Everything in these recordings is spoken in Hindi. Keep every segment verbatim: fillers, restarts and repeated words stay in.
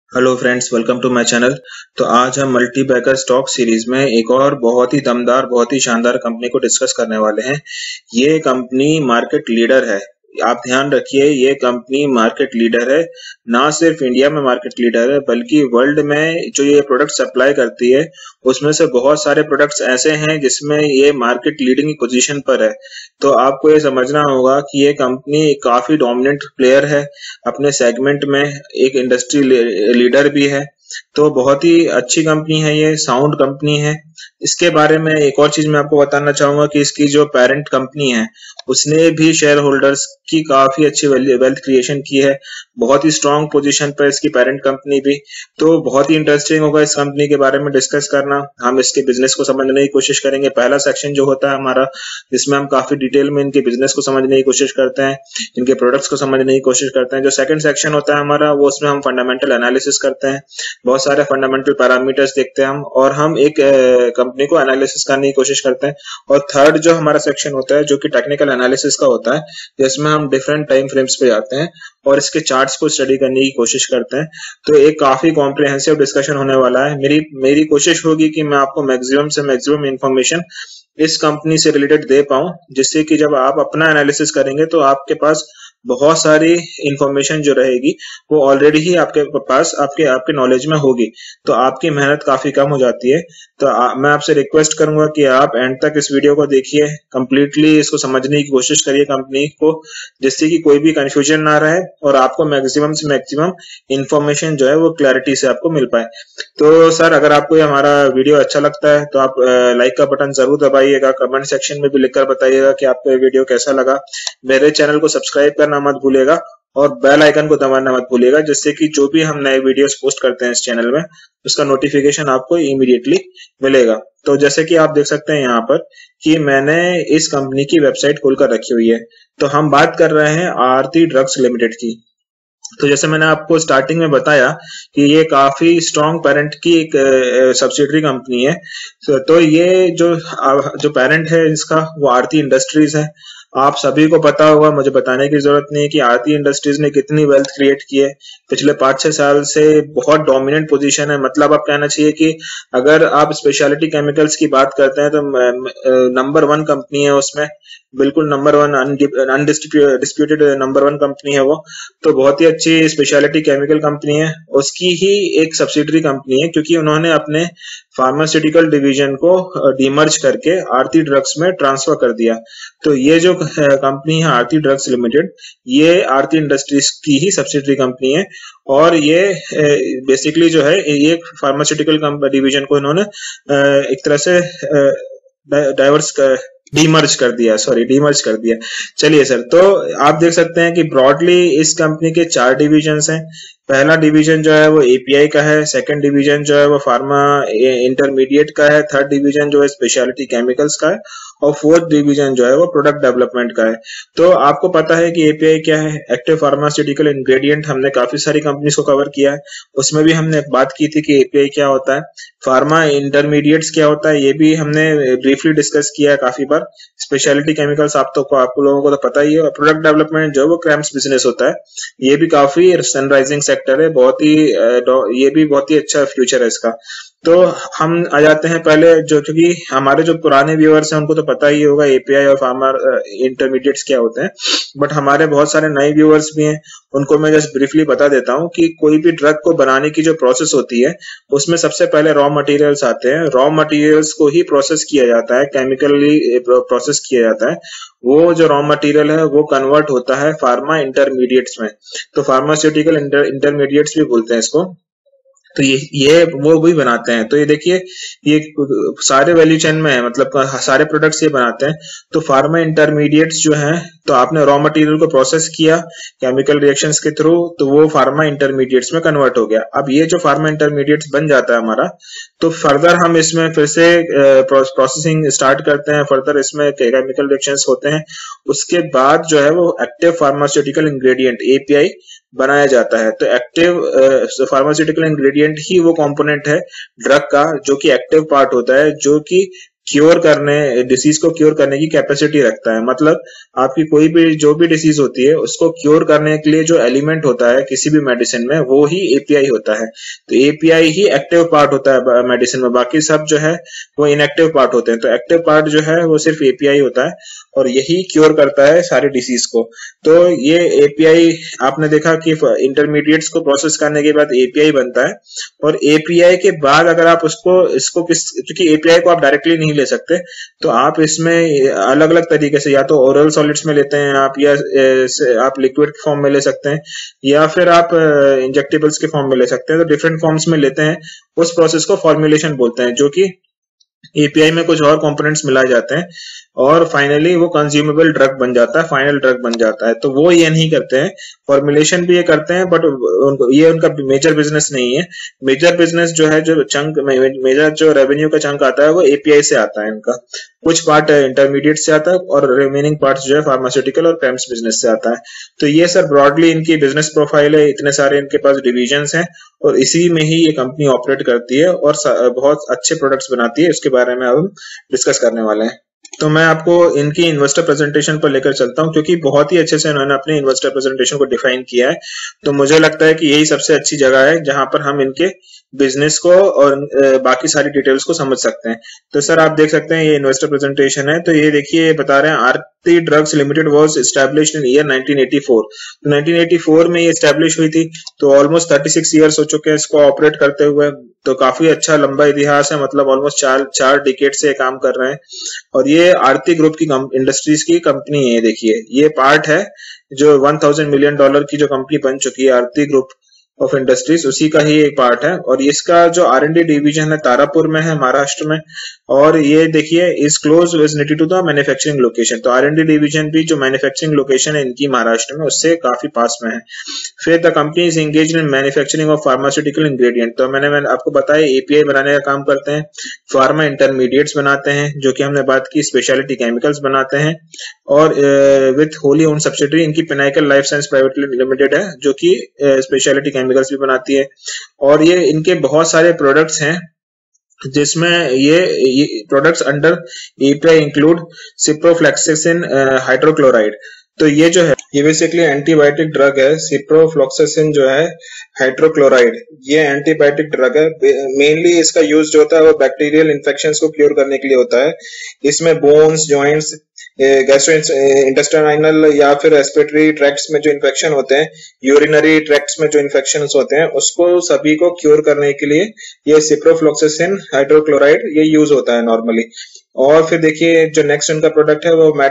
Hello friends, welcome to my channel. तो आज हम मल्टी बैकर स्टॉक सीरीज में एक और बहुत ही दमदार, बहुत ही शानदार कंपनी को डिस्कस करने वाले हैं। ये कंपनी मार्केट लीडर है। आप ध्यान रखिए, ये कंपनी मार्केट लीडर है। ना सिर्फ इंडिया में मार्केट लीडर है, बल्कि वर्ल्ड में जो ये प्रोडक्ट सप्लाई करती है उसमें से बहुत सारे प्रोडक्ट्स ऐसे हैं जिसमें ये मार्केट लीडिंग पोजीशन पर है। तो आपको ये समझना होगा कि ये कंपनी काफी डोमिनेंट प्लेयर है अपने सेगमेंट में, एक इंडस्ट्री लीडर भी है। तो बहुत ही अच्छी कंपनी है, ये साउंड कंपनी है। इसके बारे में एक और चीज मैं आपको बताना चाहूंगा कि इसकी जो पेरेंट कंपनी है उसने भी शेयर होल्डर्स की काफी अच्छी वेल्थ क्रिएशन की है। बहुत ही स्ट्रांग पोजीशन पर इसकी पेरेंट कंपनी भी। तो बहुत ही इंटरेस्टिंग होगा इस कंपनी के बारे में डिस्कस करना। हम इसके बिजनेस को समझने की कोशिश करेंगे। पहला सेक्शन जो होता है हमारा, जिसमें हम काफी डिटेल में इनके बिजनेस को समझने की कोशिश करते हैं, इनके प्रोडक्ट्स को समझने की कोशिश करते हैं। जो सेकंड सेक्शन होता है हमारा, वो उसमें हम फंडामेंटल एनालिसिस करते हैं, बहुत सारे फंडामेंटल पैरामीटर्स देखते हैं हम, और हम एक कंपनी को एनालिसिस करने की कोशिश करते हैं। और थर्ड जो हमारा सेक्शन होता है, जो कि टेक्निकल एनालिसिस का होता है, जिसमें हम डिफरेंट टाइम फ्रेम्स पे जाते हैं और इसके चार्ट्स को स्टडी करने की कोशिश करते हैं। तो एक काफी कॉम्प्रिहेंसिव डिस्कशन होने वाला है। मेरी मेरी कोशिश होगी कि मैं आपको मैक्सिमम से मैक्सिमम इंफॉर्मेशन इस कंपनी से रिलेटेड दे पाऊं, जिससे कि जब आप अपना एनालिसिस करेंगे तो आपके पास बहुत सारी इंफॉर्मेशन जो रहेगी वो ऑलरेडी ही आपके पास, आपके आपके नॉलेज में होगी। तो आपकी मेहनत काफी कम हो जाती है। तो आ, मैं आपसे रिक्वेस्ट करूंगा कि आप एंड तक इस वीडियो को देखिए, कंप्लीटली इसको समझने की कोशिश करिए कंपनी को, जिससे कि कोई भी कंफ्यूजन ना रहे और आपको मैक्सिमम से मैक्सिमम इंफॉर्मेशन जो है वो क्लैरिटी से आपको मिल पाए। तो सर, अगर आपको ये हमारा वीडियो अच्छा लगता है तो आप लाइक का बटन जरूर दबाइएगा। कमेंट सेक्शन में भी लिखकर बताइएगा कि आपको ये वीडियो कैसा लगा। मेरे चैनल को सब्सक्राइब करना मत भूलिएगा और बेल आइकन को दबाना मत भूलिएगा, जिससे कि जो भी हम नए वीडियोस पोस्ट करते हैं इस चैनल में, उसका नोटिफिकेशन आपको इमीडिएटली मिलेगा। तो जैसे कि आप देख सकते हैं यहाँ पर कि मैंने इस कंपनी की वेबसाइट खोलकर रखी हुई है। तो हम बात कर रहे हैं आरती ड्रग्स लिमिटेड की। तो जैसे मैंने आपको स्टार्टिंग में बताया कि ये काफी स्ट्रॉन्ग पेरेंट की एक सब्सिडरी कंपनी है। तो, तो ये जो जो पेरेंट है इसका, वो आरती इंडस्ट्रीज है। आप सभी को पता होगा, मुझे बताने की जरूरत नहीं है कि आरती इंडस्ट्रीज ने कितनी वेल्थ क्रिएट की है पिछले पांच छह साल से। बहुत डोमिनेंट पोजीशन है। मतलब आप कहना चाहिए कि अगर आप स्पेशलिटी केमिकल्स की बात करते हैं तो नंबर वन कंपनी है उसमें, बिल्कुल number one, undisputed number one company है वो। तो बहुत ही अच्छी स्पेशलिटी केमिकल कंपनी है। उसकी ही एक सब्सिडरी कंपनी है, क्योंकि उन्होंने अपने फार्मास्यूटिकल डिवीजन को डीमर्ज करके आरती ड्रग्स में ट्रांसफर कर दिया। तो ये जो कंपनी है आरती ड्रग्स लिमिटेड, ये आरती इंडस्ट्रीज की ही सब्सिडरी कंपनी है। और ये बेसिकली जो है, ये फार्मास्यूटिकल डिवीजन को इन्होंने एक तरह से डाइवर्स डीमर्ज कर दिया, सॉरी डीमर्ज कर दिया। चलिए सर, तो आप देख सकते हैं कि ब्रॉडली इस कंपनी के चार डिविजन्स हैं। पहला डिवीजन जो है वो एपीआई का है, सेकंड डिवीजन जो है वो फार्मा इंटरमीडिएट का है, थर्ड डिवीजन जो है स्पेशलिटी केमिकल्स का है, और फोर्थ डिवीजन जो है वो प्रोडक्ट डेवलपमेंट का है। तो आपको पता है कि एपीआई क्या है, एक्टिव फार्मास्यूटिकल इंग्रेडिएंट। हमने काफी सारी कंपनीज को कवर किया है, उसमें भी हमने बात की थी कि एपीआई क्या होता है, फार्मा इंटरमीडिएट्स क्या होता है, ये भी हमने ब्रीफली डिस्कस किया है काफी बार। स्पेशलिटी केमिकल्स आप तो आप लोगों को तो पता ही है। और प्रोडक्ट डेवलपमेंट जो है वो क्रैम्स बिजनेस होता है। ये भी काफी सनराइजिंग सेक्टर है, बहुत ही ये भी बहुत ही अच्छा फ्यूचर है इसका। तो हम आ जाते हैं पहले, जो क्योंकि हमारे जो पुराने व्यूअर्स हैं उनको तो पता ही होगा एपीआई और फार्मा इंटरमीडिएट्स क्या होते हैं, बट हमारे बहुत सारे नए व्यूअर्स भी हैं, उनको मैं जस्ट ब्रीफली बता देता हूं कि कोई भी ड्रग को बनाने की जो प्रोसेस होती है उसमें सबसे पहले रॉ मटेरियल्स आते हैं। रॉ मटेरियल्स को ही प्रोसेस किया जाता है, केमिकली प्रोसेस किया जाता है। वो जो रॉ मटेरियल है वो कन्वर्ट होता है फार्मा इंटरमीडिएट्स में। तो फार्मास्यूटिकल इंटरमीडिएट्स भी बोलते हैं इसको। तो ये ये वो भी बनाते हैं। तो ये देखिए, ये सारे वैल्यू चेन में है, मतलब सारे प्रोडक्ट्स ये बनाते हैं। तो फार्मा इंटरमीडिएट्स जो हैं, तो आपने रॉ मटेरियल को प्रोसेस किया केमिकल रिएक्शंस के थ्रू, तो वो फार्मा इंटरमीडिएट्स में कन्वर्ट हो गया। अब ये जो फार्मा इंटरमीडिएट्स बन जाता है हमारा, तो फर्दर हम इसमें फिर से प्रोसेसिंग स्टार्ट करते हैं। फर्दर इसमें केमिकल रिएक्शंस होते हैं। उसके बाद जो है वो एक्टिव फार्मास्यूटिकल इंग्रेडिएंट एपीआई बनाया जाता है। तो एक्टिव फार्मास्यूटिकल इंग्रेडिएंट ही वो कंपोनेंट है ड्रग का, जो कि एक्टिव पार्ट होता है, जो कि क्योर करने डिसीज को क्योर करने की कैपेसिटी रखता है। मतलब आपकी कोई भी जो भी डिसीज होती है उसको क्योर करने के लिए जो एलिमेंट होता है किसी भी मेडिसिन में वो ही एपीआई होता है। तो एपीआई ही एक्टिव पार्ट होता है मेडिसिन में, बाकी सब जो है वो इनएक्टिव पार्ट होते हैं। तो एक्टिव पार्ट जो है वो सिर्फ एपीआई होता है और यही क्योर करता है सारी डिसीज को। तो ये एपीआई आपने देखा कि इंटरमीडिएट्स को प्रोसेस करने के बाद एपीआई बनता है, और एपीआई के बाद अगर आप उसको इसको किस क्योंकि एपीआई को आप डायरेक्टली नहीं ले सकते, तो आप इसमें अलग अलग तरीके से या तो ओरल सॉलिड्स में लेते हैं आप, या आप लिक्विड फॉर्म में ले सकते हैं, या फिर आप इंजेक्टेबल्स के फॉर्म में ले सकते हैं। तो डिफरेंट फॉर्म्स में लेते हैं, उस प्रोसेस को फॉर्मुलेशन बोलते हैं, जो कि एपीआई में कुछ और कंपोनेंट्स मिलाए जाते हैं और फाइनली वो कंज्यूमेबल ड्रग बन जाता है, फाइनल ड्रग बन जाता है। तो वो ये नहीं करते हैं, फॉर्मुलेशन भी ये करते हैं, बट ये उनका मेजर बिजनेस नहीं है। मेजर बिजनेस जो है, जो चंक मेजर जो रेवेन्यू का चंक आता है वो एपीआई से आता है इनका। कुछ पार्ट इंटरमीडिएट से आता है और रिमेनिंग पार्ट्स जो है फार्मास्यूटिकल और पेम्स बिजनेस से आता है। तो ये सर ब्रॉडली इनकी बिजनेस प्रोफाइल है। इतने सारे इनके पास डिविजन्स हैं और इसी में ही ये कंपनी ऑपरेट करती है और बहुत अच्छे प्रोडक्ट्स बनाती है। इसके बारे में अब हम डिस्कस करने वाले हैं। तो मैं आपको इनकी इन्वेस्टर प्रेजेंटेशन पर लेकर चलता हूं, क्योंकि बहुत ही अच्छे से इन्होंने अपने इन्वेस्टर प्रेजेंटेशन को डिफाइन किया है। तो मुझे लगता है कि यही सबसे अच्छी जगह है जहां पर हम इनके बिजनेस को और बाकी सारी डिटेल्स को समझ सकते हैं। तो सर आप देख सकते हैं ये इन्वेस्टर प्रेजेंटेशन है। तो ये देखिए बता रहे हैं Aarti drugs limited was established in year nineteen eighty four. तो नाइनटीन एटी फोर में ये एस्टैब्लिश हुई थी, तो ऑलमोस्ट थर्टी सिक्स इयर्स हो चुके हैं इसको ऑपरेट करते हुए। तो काफी अच्छा लंबा इतिहास है, मतलब ऑलमोस्ट चार चार डिकेड से काम कर रहे हैं। और ये आरती ग्रुप की इंडस्ट्रीज की कंपनी है। देखिए ये पार्ट है जो वन थाउजेंड मिलियन डॉलर की जो कंपनी बन चुकी है आरती ग्रुप ऑफ इंडस्ट्रीज, उसी का ही एक पार्ट है। और इसका जो आर एंड डी डिवीजन है तारापुर में है, महाराष्ट्र में। और ये देखिए is close vicinity to the manufacturing location. तो आर एंड डी डिवीजन भी जो मैन्युफैक्चरिंग लोकेशन है इनकी महाराष्ट्र में, उससे काफी पास में है। फिर the company is engaged in manufacturing of pharmaceutical ingredient. तो मैंने मैंने आपको बताया एपीआई बनाने का काम करते हैं, फार्मा इंटरमीडिएट्स बनाते हैं, जो कि हमने बात की स्पेशलिटी केमिकल्स बनाते हैं। और विथ होली ओन सब्सिडरी इनकी pinnacle life science private limited है, जो कि स्पेशलिटी केमिकल्स भी बनाती है। और ये इनके बहुत सारे प्रोडक्ट्स हैं जिसमें ये, ये products under API include ciprofloxacin hydrochloride. तो ये जो है ये बेसिकली एंटीबायोटिक ड्रग है। सिप्रोफ्लॉक्सासिन जो है हाइड्रोक्लोराइड, ये एंटीबायोटिक ड्रग है। मेनली इसका यूज जो होता है वो बैक्टीरियल इन्फेक्शंस को क्योर करने के लिए होता है। इसमें बोन्स, जॉइंट्स, गैस्ट्रो इंटेस्टाइनल या फिर रेस्पिरेटरी ट्रैक्ट्स में जो इन्फेक्शन होते हैं, यूरिनरी ट्रैक्ट्स में जो इन्फेक्शन होते हैं, उसको सभी को क्योर करने के लिए ये सिप्रोफ्लॉक्सासिन हाइड्रोक्लोराइड ये यूज होता है नॉर्मली। और फिर देखिए जो नेक्स्ट उनका प्रोडक्ट है वो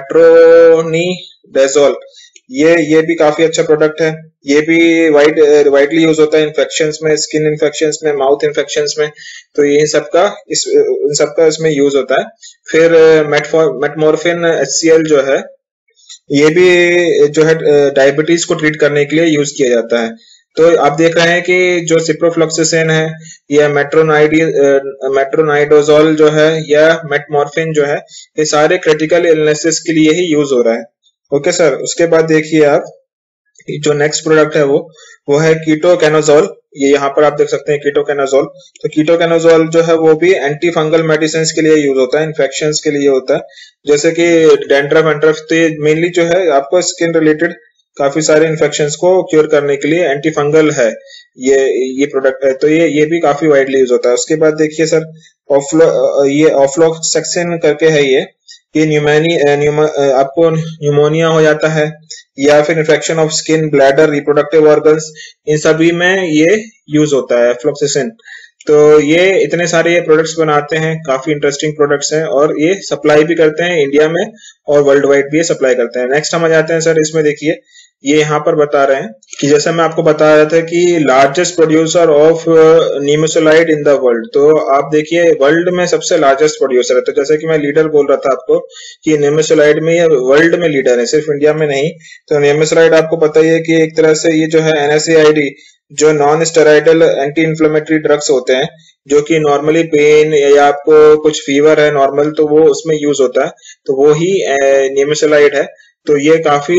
मेट्रोनिडेजोल। ये ये भी काफी अच्छा प्रोडक्ट है। ये भी वाइड वाइडली यूज होता है इन्फेक्शंस में, स्किन इन्फेक्शंस में, माउथ इन्फेक्शंस में। तो ये सबका इस इन सबका इसमें यूज होता है। फिर मेटमॉर्फिन एचसीएल जो है ये भी जो है डायबिटीज को ट्रीट करने के लिए यूज किया जाता है। तो आप देख रहे हैं कि जो सिप्रोफ्लॉक्सासिन है या मेट्रोनाइडी मेट्रोनाइडोजोल जो है या मेटमॉर्फिन जो है, ये सारे क्रिटिकल इलनेसेस के लिए ही यूज हो रहा है। ओके सर, उसके बाद देखिए आप जो नेक्स्ट प्रोडक्ट है वो वो है कीटोकैनोजोल। ये यहाँ पर आप देख सकते हैं कीटोकैनोजोल। तो कीटोकैनोजोल जो है वो भी एंटी फंगल मेडिसिन के लिए यूज होता है, इन्फेक्शंस के लिए होता है, जैसे कि डेंड्रफ एंड्रफ। तो ये मेनली जो है आपको स्किन रिलेटेड काफी सारे इन्फेक्शंस को क्योर करने के लिए एंटी फंगल है ये ये प्रोडक्ट है। तो ये ये भी काफी वाइडली यूज होता है। उसके बाद देखिए सर ऑफ्लो ये ऑफ्लोक्सेक्सिन करके है ये ये न्यूमोनिया न्यूमो, आपको न्यूमोनिया हो जाता है या फिर infection of skin, bladder, reproductive organs, इन सभी में ये यूज होता है फ्लोक्सेसिन। तो ये इतने सारे ये प्रोडक्ट्स बनाते हैं, काफी इंटरेस्टिंग प्रोडक्ट्स हैं और ये सप्लाई भी करते हैं इंडिया में और वर्ल्ड वाइड भी ये सप्लाई करते हैं। नेक्स्ट हम आ जाते हैं सर, इसमें देखिए ये यहाँ पर बता रहे हैं कि जैसा मैं आपको बता रहा था कि largest producer of nimesulide in the world. तो आप देखिए वर्ल्ड में सबसे लार्जेस्ट प्रोड्यूसर है। तो जैसे कि मैं लीडर बोल रहा था आपको कि निमेसोलाइड में ये वर्ल्ड में लीडर है, सिर्फ इंडिया में नहीं। तो निमेसोलाइड आपको पता ही है कि एक तरह से ये जो है एनएसएआईडी जो non steroidal anti inflammatory drugs होते हैं, जो कि नॉर्मली पेन या आपको कुछ फीवर है नॉर्मल, तो वो उसमें यूज होता है। तो वो ही निमेसोलाइड है। तो ये काफी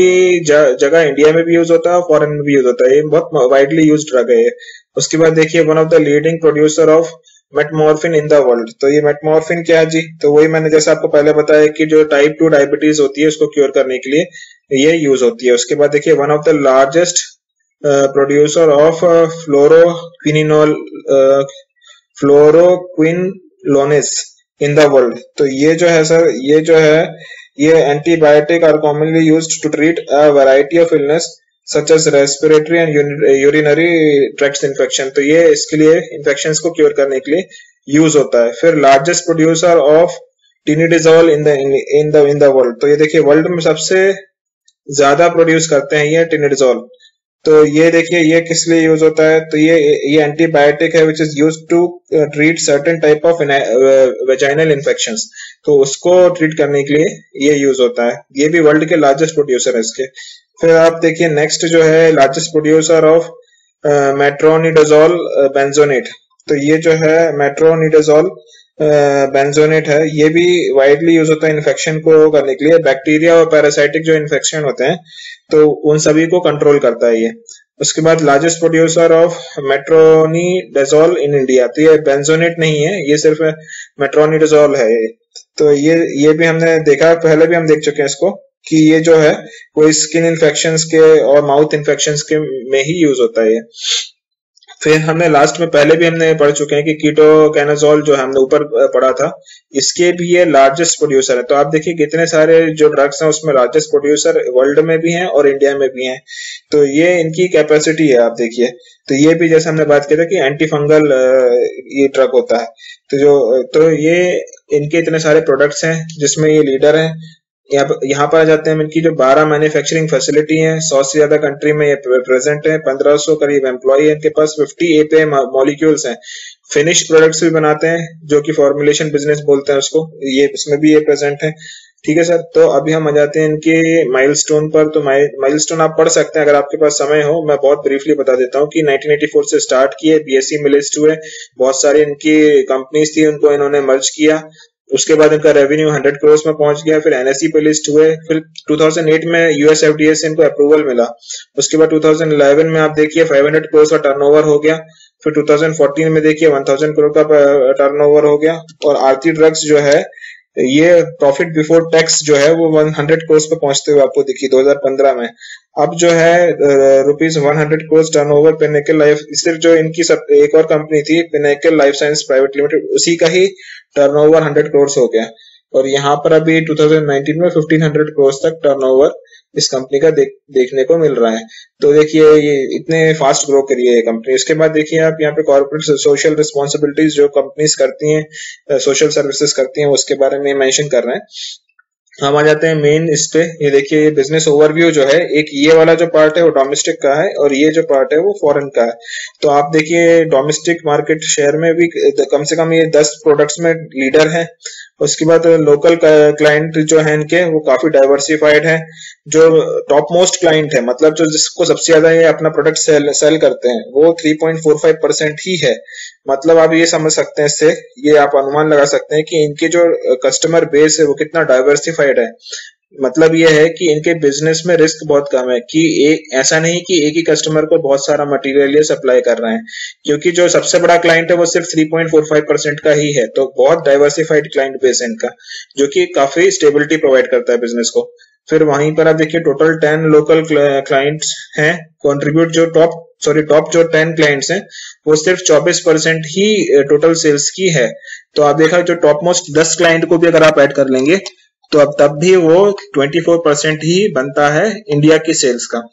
जगह इंडिया में भी यूज होता है और फॉरेन में भी यूज होता है। ये बहुत वाइडली यूज ड्रग है ये। उसके बाद देखिए one of the leading producer of metformin in the world. तो ये मेटमॉर्फिन क्या है जी? तो वही मैंने जैसे आपको पहले बताया कि जो टाइप टू डायबिटीज होती है उसको क्योर करने के लिए ये यूज होती है। उसके बाद देखिए one of the largest producer of fluoroquinol fluoroquinolones in the world. तो ये जो है सर, ये जो है ये antibiotic are commonly used to treat a variety of illness such as respiratory and urinary tract infection. तो ये इसके लिए इन्फेक्शंस को क्योर करने के लिए यूज होता है। फिर largest producer of tinidazole in the in the in the world. तो ये देखिए वर्ल्ड में सबसे ज्यादा प्रोड्यूस करते हैं ये टिनिडिजोल। तो ये देखिए ये किस लिए यूज होता है? तो ये ये एंटीबायोटिक है which is use to treat certain type of vaginal infections. तो उसको ट्रीट करने के लिए ये यूज होता है। ये भी वर्ल्ड के लार्जेस्ट प्रोड्यूसर है इसके। फिर आप देखिए नेक्स्ट जो है largest producer of metronidazole benzoate. तो ये जो है मेट्रोनिडाजोल बेंजोनेट है, ये भी वाइडली यूज होता है इन्फेक्शन को करने के लिए। बैक्टीरिया और पैरासाइटिक जो इन्फेक्शन होते हैं तो उन सभी को कंट्रोल करता है ये। उसके बाद largest producer of metronidazole in India. तो ये बेंजोनेट नहीं है, ये सिर्फ मेट्रोनिडाजोल है। तो ये ये भी हमने देखा, पहले भी हम देख चुके हैं इसको कि ये जो है कोई स्किन इन्फेक्शंस के और माउथ इन्फेक्शंस के में ही यूज होता है ये। फिर हमने लास्ट में पहले भी हमने पढ़ चुके हैं कि कीटोकैनाजोल जो हमने ऊपर पढ़ा था, इसके भी ये लार्जेस्ट प्रोड्यूसर है। तो आप देखिए कितने सारे जो ड्रग्स हैं उसमें लार्जेस्ट प्रोड्यूसर वर्ल्ड में भी हैं और इंडिया में भी हैं। तो ये इनकी कैपेसिटी है, आप देखिए। तो ये भी जैसे हमने बात की था कि एंटी फंगल ये ड्रग होता है। तो जो तो ये इनके इतने सारे प्रोडक्ट्स हैं जिसमें ये लीडर हैं। यहाँ पर आ जाते हैं इनकी जो बारह मैन्युफैक्चरिंग फैसिलिटी है, सौ से ज्यादा कंट्री में ये प्रेजेंट है, पंद्रह सौ करीब एम्प्लॉय है इनके पास, पचास एपीआई मॉलिक्यूल्स हैं, फिनिश्ड प्रोडक्ट्स भी बनाते हैं जो कि फॉर्मुलेशन बिजनेस बोलते हैं उसको, ये इसमें भी ये प्रेजेंट है। ठीक है सर। तो अभी हम आ जाते हैं इनके माइलस्टोन पर। तो माइलस्टोन आप पढ़ सकते हैं अगर आपके पास समय हो, मैं बहुत ब्रीफली बता देता हूँ कि नाइनटीन एटी फोर से स्टार्ट किए, बीएसई में लिस्ट हुए, बहुत सारी इनकी कंपनीज थी उनको इन्होंने मर्ज किया। उसके बाद इनका रेवेन्यू हंड्रेड करोड़ में पहुंच गया। फिर एनएसई पे लिस्ट हुए। फिर दो हज़ार आठ में यूएस एफडीए से इनको अप्रूवल मिला। उसके बाद दो हज़ार ग्यारह में आप देखिए पाँच सौ करोड़ का टर्नओवर हो गया। फिर दो हज़ार चौदह में देखिए एक हज़ार करोड़ का टर्नओवर हो गया। और आरती ड्रग्स जो है ये प्रॉफिट बिफोर टैक्स जो है वो सौ करोड़ पे पहुंचते हुए आपको दिखी दो हज़ार पंद्रह में। अब जो है रुपीज सौ करोड़ टर्नओवर पिनेकल लाइफ, सिर्फ जो इनकी सब एक और कंपनी थी pinnacle life science private limited, उसी का ही टर्नओवर सौ करोड़ हो गया। और यहाँ पर अभी दो हज़ार उन्नीस में पंद्रह सौ करोड़ तक टर्नओवर इस कंपनी का देख, देखने को मिल रहा है। तो देखिए ये इतने फास्ट ग्रो करी है ये कंपनी। उसके बाद देखिए आप यहाँ पे कॉर्पोरेट सोशल रिस्पॉन्सिबिलिटीज जो कंपनीज करती हैं, सोशल सर्विसेज करती हैं, उसके बारे में मेंशन कर रहे हैं। हम आ जाते हैं मेन इस पे। ये देखिए बिजनेस ओवरव्यू जो है, एक ये वाला जो पार्ट है वो डोमेस्टिक का है और ये जो पार्ट है वो फॉरेन का है। तो आप देखिए डोमेस्टिक मार्केट शेयर में भी कम से कम ये दस प्रोडक्ट्स में लीडर है। उसके बाद लोकल क्लाइंट जो है इनके वो काफी डाइवर्सिफाइड है। जो टॉप मोस्ट क्लाइंट है, मतलब जो जिसको सबसे ज्यादा ये अपना प्रोडक्ट सेल सेल करते हैं, वो तीन पॉइंट चार पाँच परसेंट ही है। मतलब आप ये समझ सकते हैं, इससे ये आप अनुमान लगा सकते हैं कि इनके जो कस्टमर बेस है वो कितना डाइवर्सिफाइड है। मतलब ये है कि इनके बिजनेस में रिस्क बहुत कम है, कि एक ऐसा नहीं कि एक ही कस्टमर को बहुत सारा मटेरियल ये सप्लाई कर रहे हैं, क्योंकि जो सबसे बड़ा क्लाइंट है वो सिर्फ तीन पॉइंट चार पाँच परसेंट का ही है। तो बहुत डाइवर्सिफाइड क्लाइंट बेस है इनका, जो कि काफी स्टेबिलिटी प्रोवाइड करता है बिजनेस को। फिर वहीं पर आप देखिए टोटल टेन लोकल क्लाइंट्स हैं, कंट्रीब्यूट जो टॉप सॉरी टॉप जो टेन क्लाइंट्स हैं वो सिर्फ चौबीस परसेंट ही टोटल सेल्स की है। तो आप देखा जो टॉप मोस्ट दस क्लाइंट को भी अगर आप ऐड कर लेंगे तो अब तब भी वो चौबीस परसेंट ही बनता है इंडिया की सेल्स का।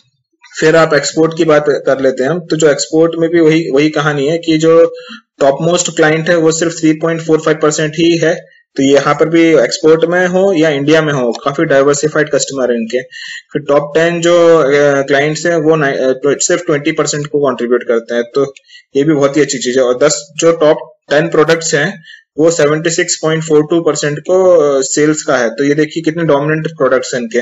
फिर आप एक्सपोर्ट की बात कर लेते हैं हम, तो जो एक्सपोर्ट में भी वही वही कहानी है कि जो टॉप मोस्ट क्लाइंट है वो सिर्फ तीन पॉइंट चार पाँच परसेंट ही है। तो यहाँ पर भी एक्सपोर्ट में हो या इंडिया में हो, काफी डाइवर्सिफाइड कस्टमर है इनके। फिर टॉप टेन जो क्लाइंट्स हैं वो सिर्फ बीस परसेंट को कंट्रीब्यूट करते हैं, तो ये भी बहुत ही अच्छी चीज है। और दस जो टॉप टेन प्रोडक्ट्स हैं वो छिहत्तर पॉइंट चार दो परसेंट को सेल्स का है। तो ये देखिए कितने डोमिनेंट प्रोडक्ट्स हैं इनके।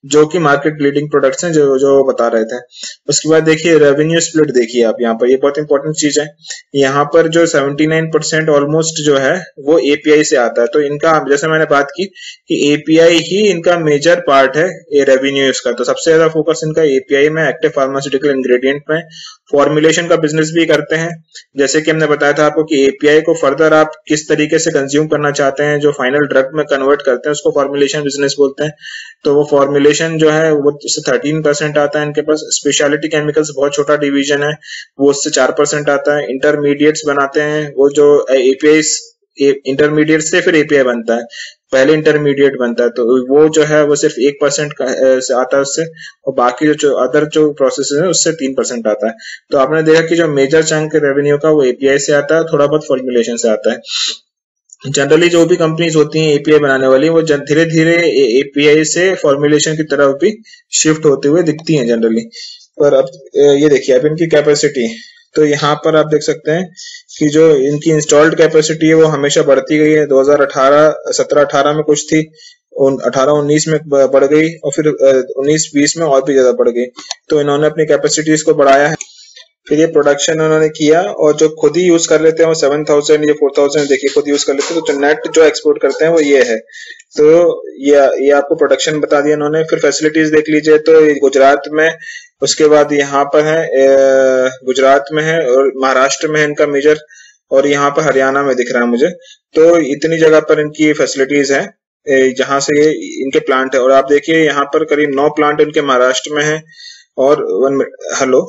जो कि मार्केट लीडिंग प्रोडक्ट्स हैं जो जो बता रहे थे। उसके बाद देखिए रेवेन्यू स्प्लिट देखिए आप यहाँ पर, ये बहुत इंपॉर्टेंट चीज है। यहाँ पर जो सेवेंटी नाइन परसेंट ऑलमोस्ट जो है वो एपीआई से आता है। तो इनका जैसे मैंने बात की कि एपीआई ही इनका मेजर पार्ट है ये रेवेन्यू का। तो सबसे ज्यादा फोकस इनका एपीआई में, एक्टिव फार्मास्यूटिकल इंग्रेडिएंट में, फॉर्मुलेशन का बिजनेस भी करते हैं। जैसे कि हमने बताया था आपको कि एपीआई को फर्दर आप किस तरीके से कंज्यूम करना चाहते हैं, जो फाइनल ड्रग में कन्वर्ट करते हैं उसको फॉर्मुलेशन बिजनेस बोलते हैं। तो वो फॉर्मुलेशन जो है वो उससे थर्टीन परसेंट आता है इनके पास। स्पेशलिटी केमिकल्स बहुत छोटा डिवीजन है, वो उससे चार परसेंट आता है। इंटरमीडिएट्स बनाते हैं, वो जो एपीआई इंटरमीडिएट से फिर एपीआई बनता है, पहले इंटरमीडिएट बनता है, तो वो जो है वो सिर्फ एक परसेंट से आता है उससे, और बाकी जो अदर जो प्रोसेस है उससे तीन परसेंट आता है। तो आपने देखा कि जो मेजर चंक रेवेन्यू का वो एपीआई से आता है, थोड़ा बहुत फॉर्मुलेशन से आता है। जनरली जो भी कंपनीज होती हैं एपीआई बनाने वाली, वो धीरे धीरे एपीआई से फॉर्मुलेशन की तरफ भी शिफ्ट होते हुए दिखती हैं जनरली। पर अब ये देखिए अब इनकी कैपेसिटी, तो यहाँ पर आप देख सकते हैं कि जो इनकी इंस्टॉल्ड कैपेसिटी है वो हमेशा बढ़ती गई है। दो हज़ार अठारह सत्रह अठारह में कुछ थी, अठारह उन्नीस में बढ़ गई, और फिर उन्नीस बीस में और भी ज्यादा बढ़ गई। तो इन्होंने अपनी कैपेसिटीज को बढ़ाया है। फिर ये प्रोडक्शन उन्होंने किया, और जो खुद ही यूज कर लेते हैं वो सेवन थाउजेंड या फोर थाउजेंड देखिए खुद यूज कर लेते हैं। तो जो नेट जो एक्सपोर्ट करते हैं वो ये है। तो ये ये आपको प्रोडक्शन बता दिया इन्होंने। फिर फैसिलिटीज देख लीजिए, तो गुजरात में, उसके बाद यहाँ पर है गुजरात में है, और महाराष्ट्र में है इनका मेजर, और यहाँ पर हरियाणा में दिख रहा है मुझे। तो इतनी जगह पर इनकी फैसिलिटीज है जहां से ये इनके प्लांट है। और आप देखिए यहाँ पर करीब नौ प्लांट इनके महाराष्ट्र में है, और वन हेलो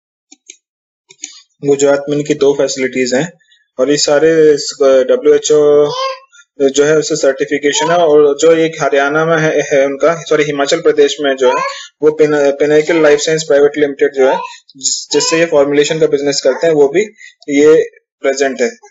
गुजरात में इनकी दो फैसिलिटीज हैं। और ये सारे डब्ल्यू एच ओ जो है उससे सर्टिफिकेशन है। और जो एक हरियाणा में है, है उनका, सॉरी हिमाचल प्रदेश में जो है वो pinnacle life science private limited जो है, जिससे ये फॉर्मुलेशन का बिजनेस करते हैं, वो भी ये प्रेजेंट है।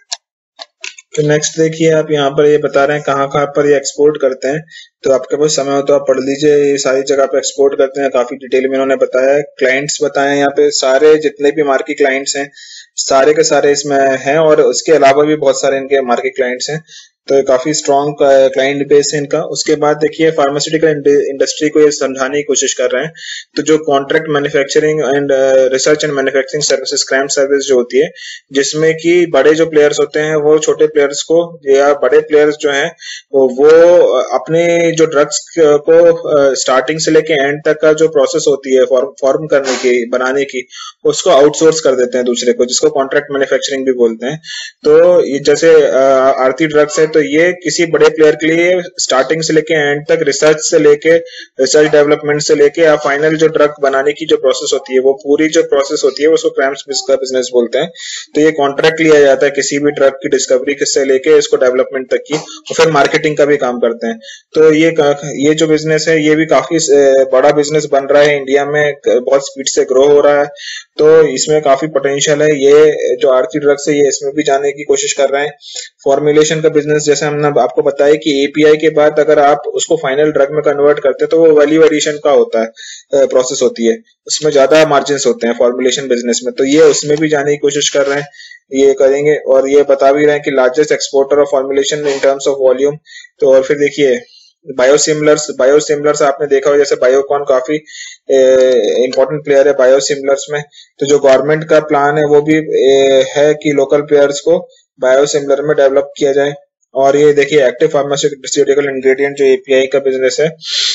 तो नेक्स्ट देखिए आप यहाँ पर ये बता रहे हैं कहाँ कहाँ पर ये एक्सपोर्ट करते हैं। तो आपके पास समय हो तो आप पढ़ लीजिए, ये सारी जगह पे एक्सपोर्ट करते हैं, काफी डिटेल में इन्होंने बताया है। क्लाइंट्स बताए यहाँ पे, सारे जितने भी मार्केट क्लाइंट्स हैं सारे के सारे इसमें हैं, और उसके अलावा भी बहुत सारे इनके मार्केट क्लाइंट्स हैं। तो काफी स्ट्रॉन्ग क्लाइंट बेस है इनका। उसके बाद देखिए फार्मास्यूटिकल इंडस्ट्री को ये समझाने की कोशिश कर रहे हैं। तो जो contract manufacturing and research and manufacturing services, CRAMS service जो होती है, जिसमें कि बड़े जो प्लेयर्स होते हैं वो छोटे प्लेयर्स को, या बड़े प्लेयर्स जो हैं वो, वो अपने जो ड्रग्स को स्टार्टिंग से लेके एंड तक का जो प्रोसेस होती है फॉर्म फॉर्म करने की, बनाने की, उसको आउटसोर्स कर देते हैं दूसरे को, जिसको कॉन्ट्रैक्ट मैन्युफैक्चरिंग भी बोलते हैं। तो ये जैसे आरती ड्रग्स है, तो ये किसी बड़े प्लेयर के लिए स्टार्टिंग से लेके एंड तक, रिसर्च से लेके, रिसर्च डेवलपमेंट से लेके या फाइनल जो ड्रग बनाने की जो प्रोसेस होती है, वो पूरी जो प्रोसेस होती है उसको क्रैम्स का बिजनेस बोलते हैं। तो ये कॉन्ट्रैक्ट लिया जाता है किसी भी ड्रग की डिस्कवरी से लेके इसको डेवलपमेंट तक की, और फिर मार्केटिंग का भी काम करते हैं। तो ये ये जो बिजनेस है ये भी काफी बड़ा बिजनेस बन रहा है इंडिया में, बहुत स्पीड से ग्रो हो रहा है। तो इसमें काफी पोटेंशियल है। ये जो आरती ड्रग्स है ये इसमें भी जाने की कोशिश कर रहे हैं। फॉर्मुलेशन का बिजनेस, जैसे हमने आपको बताया कि एपीआई के बाद अगर आप उसको फाइनल ड्रग में कन्वर्ट करते हैं तो वो वैल्यू एडिशन का होता है, प्रोसेस होती है, उसमें ज्यादा मार्जिन होते हैं फॉर्मुलेशन बिजनेस में। तो ये उसमें भी जाने की कोशिश कर रहे हैं, ये करेंगे। और ये बता भी रहे हैं कि largest exporter of formulation in terms of volume. तो और फिर देखिए बायोसिमिलर्स, बायोसिमिलर्स आपने देखा हो, जैसे बायोकॉन काफी इंपॉर्टेंट प्लेयर है बायोसिमिलर्स में। तो जो गवर्नमेंट का प्लान है वो भी ए, है कि लोकल प्लेयर्स को बायोसिमिलर में डेवलप किया जाए। और ये देखिए एक्टिव फार्मास्यूटिकल इंग्रेडिएंट जो एपीआई का बिजनेस है